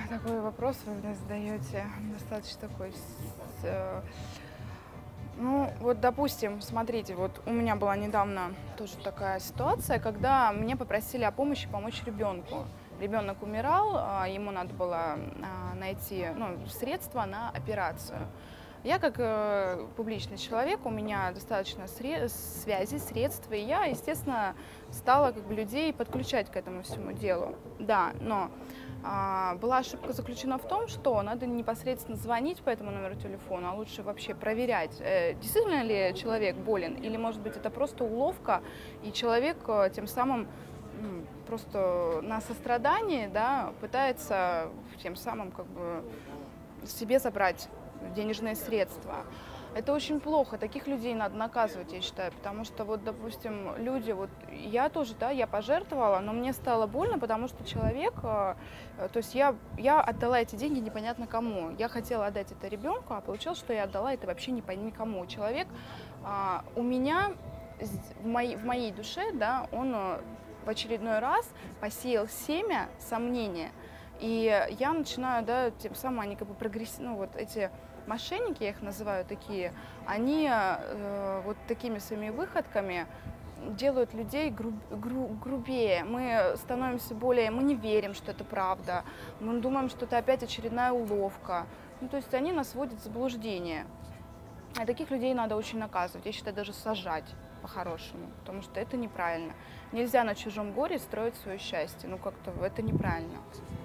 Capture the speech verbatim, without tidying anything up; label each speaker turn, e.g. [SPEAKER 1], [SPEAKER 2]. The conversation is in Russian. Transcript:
[SPEAKER 1] такой вопрос вы мне задаете, достаточно такой. С, ну, вот, допустим, смотрите, вот у меня была недавно тоже такая ситуация, когда мне попросили о помощи помочь ребенку. Ребенок умирал, а, ему надо было а, найти, ну, средства на операцию. Я как э, публичный человек, у меня достаточно сре- связей, средств, и я, естественно, стала как бы людей подключать к этому всему делу. Да, но а, была ошибка заключена в том, что надо непосредственно звонить по этому номеру телефона, а лучше вообще проверять, э, действительно ли человек болен, или, может быть, это просто уловка, и человек э, тем самым м, просто на сострадании, да, пытается тем самым как бы себе забрать денежные средства. Это очень плохо, таких людей надо наказывать, я считаю, потому что вот, допустим, люди, вот я тоже, да, я пожертвовала, но мне стало больно, потому что человек, э, э, то есть я, я отдала эти деньги непонятно кому. Я хотела отдать это ребенку, а получилось, что я отдала это вообще не пойми кому. Человек а, у меня, в моей, в моей душе, да, он э, в очередной раз посеял семя сомнения. И я начинаю, да, тем самым они как бы прогрессивно, ну, вот эти мошенники, я их называю такие, они э, вот такими своими выходками делают людей груб, гру, грубее. Мы становимся более, мы не верим, что это правда, мы думаем, что это опять очередная уловка. Ну, то есть они нас вводят в заблуждение. А таких людей надо очень наказывать, я считаю, даже сажать по-хорошему, потому что это неправильно. Нельзя на чужом горе строить свое счастье, ну как-то это неправильно.